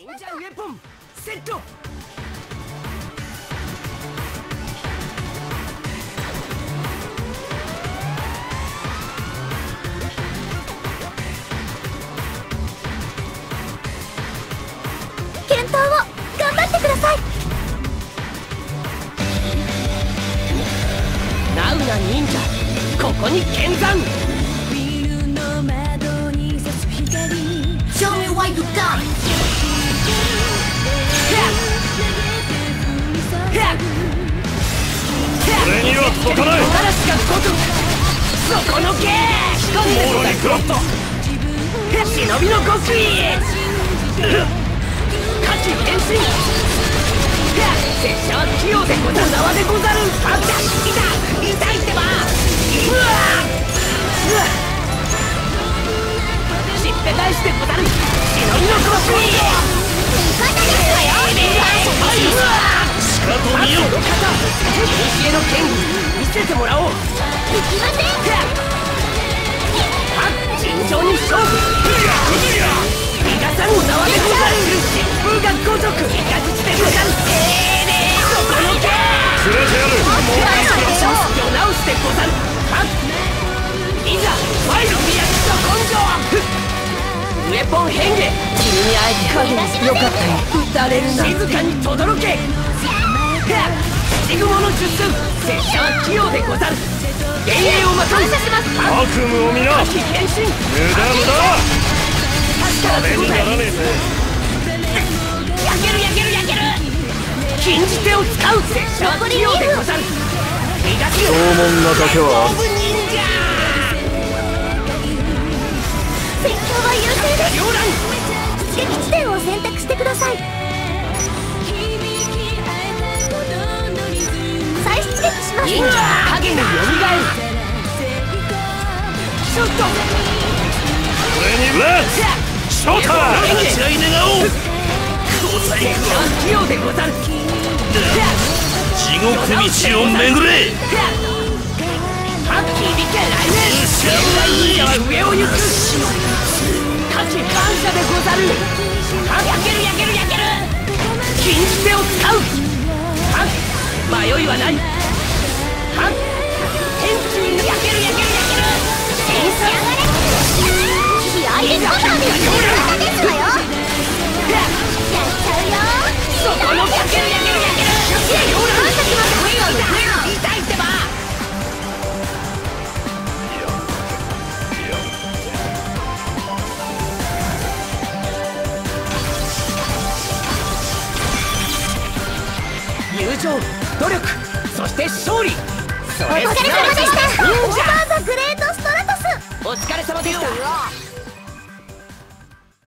忍者ウェポンセット。 検討を頑張ってください。 ナウな忍者、ここに見参。 Show me what you got。 俺には届かない。 嵐がごとそこのけ仕込んでモーロにクロット。 忍びの極意火器変身。拙者は器用でござる。縄でござる。あった痛いってば。うわしっぺ返してござる。忍びの極意味方ですわよ。 しかと見よ。 この方古の剣見せてもらおう。 行きません。 尋常に勝負。逃がさぬ縄でござる。疾風が如くイカズチでござる。そこのけ連れてやる。 もう世直してござる。いざ参る宮地の根性。ウェポン変化。君に会えてよかったよ。撃たれるな。静かに轟け。七雲の術拙者は器用でござる。幻影をまとう。 感謝します。 悪夢を見な。 火器変身。 無駄無駄。壁にならねえぜ。 焼ける禁じ手を使う。拙者は器用でござる。 縄文なだけは忍者戦況は優勢です。 両乱出撃地点を選択してください。再出撃します。 忍者は影によみがえる。ショット。 俺にレッツショータイム。立ち合い願おう。 拙者は器用でござる。 地獄道を巡れ。 ハッキービケ来年。現代忍者は上を行く。火器感謝でござる。焼ける禁じ手を使う。迷いはない。天中に焼ける新作。 気合いでコターです。味方ですわよ。やっちゃうよ。 そこの焼ける感謝します。 痛いってば。友情、努力、そして勝利。 お疲れ様でした。オーバーザグレートストラトス。 お疲れ様でした。